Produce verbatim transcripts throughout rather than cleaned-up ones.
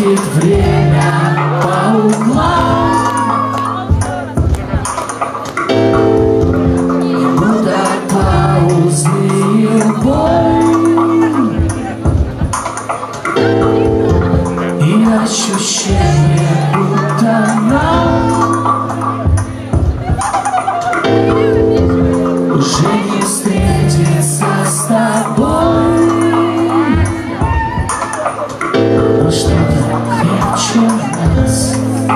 крутит время по углам. Куда паузы и боль, и ощущение, будто нам уже не встретиться с тобой. Но что-то крепче нас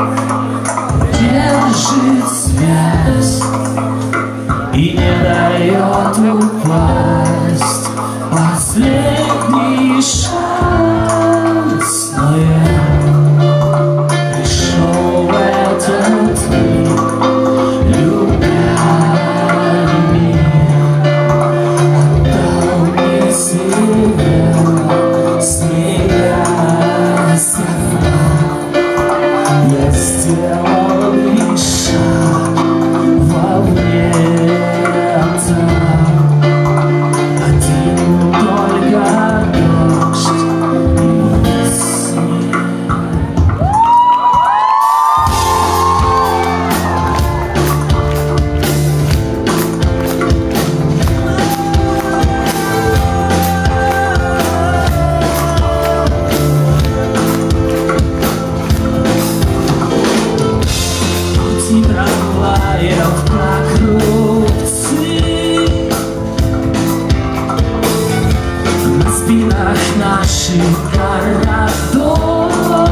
держит связь и не дает упасть. Последний шанс, но я пришел в этот мир, любя мир, отдал мне себя, смеясь одна. Я сделал лишь шаг вовне отца. Один только дождь и снег. Пути трамваев как рубцы на спинах наших городов.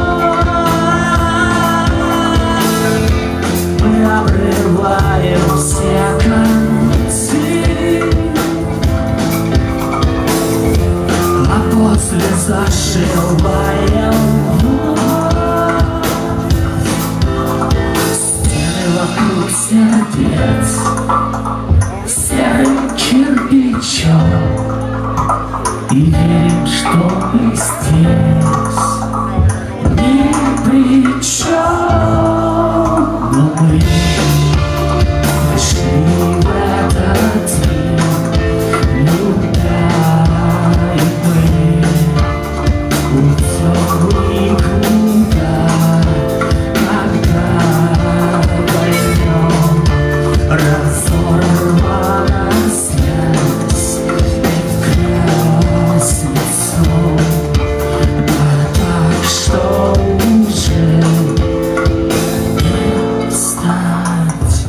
Мы обрываем все концы, а после зашиваем стены вокруг сердец серым кирпичом. И верим, что мы здесь ни при чем. Но мы пришли в этот мир, любя, и мы уйдем никуда, когда поймем разорвана связь. Так что уже не встать.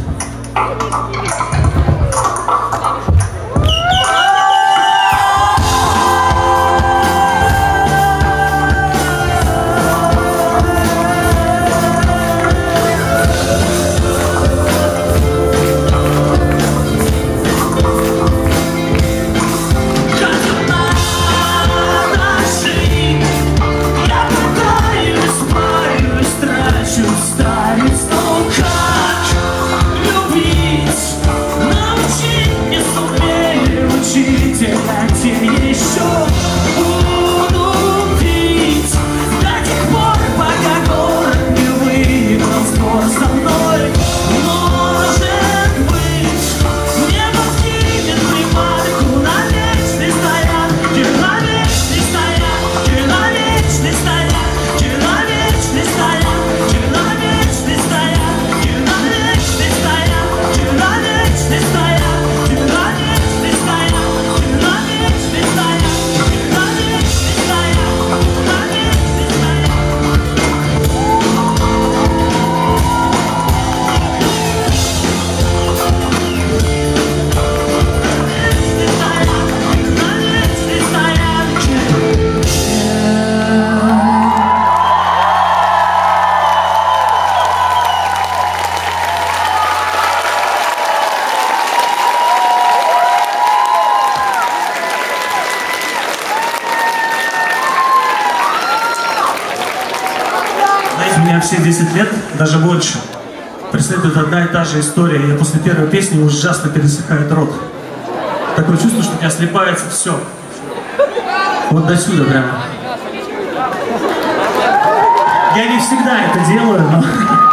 Меня все десять лет, даже больше, преследует одна и та же история. Я после первой песни ужасно пересыхает рот. Такое чувство, что у меня слипается все. Вот до сюда прямо. Я не всегда это делаю, но...